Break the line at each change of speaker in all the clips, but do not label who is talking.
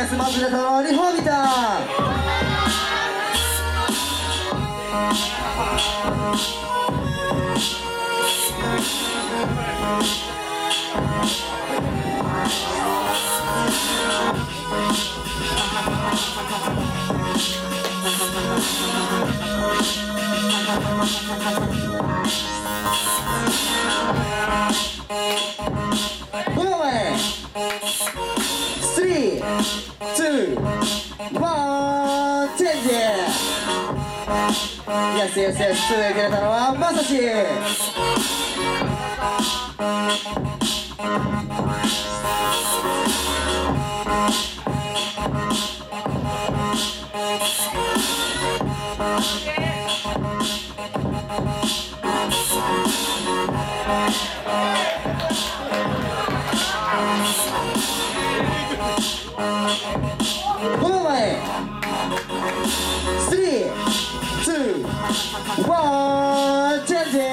です。まず出たのはリフォーミタ5秒前3、2、1、チェンジ。Yes, yes, yes。続いて出たのはまさし。5秒前3、2、1、チェンジ。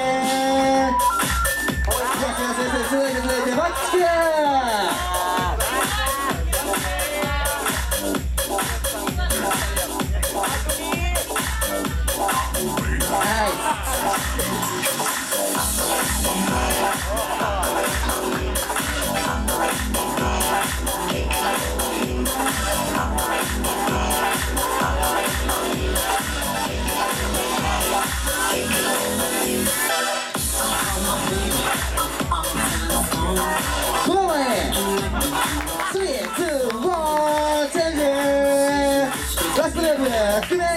続いてバックスピア。5秒前3、2、1、チェンジ。ラストムーブ低め。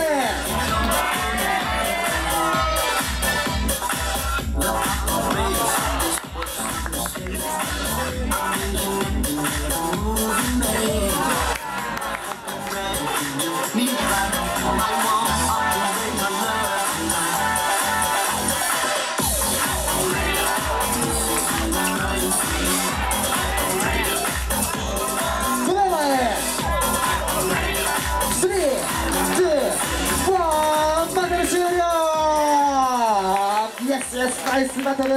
ナイスバトル。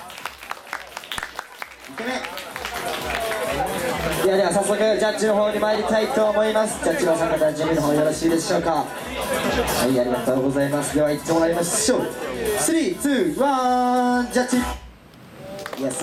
では早速ジャッジの方に参りたいと思います。ジャッジのお三方、準備の方よろしいでしょうか。はい、ありがとうございます。では行ってもらいましょう。3、2、1、ジャッジ。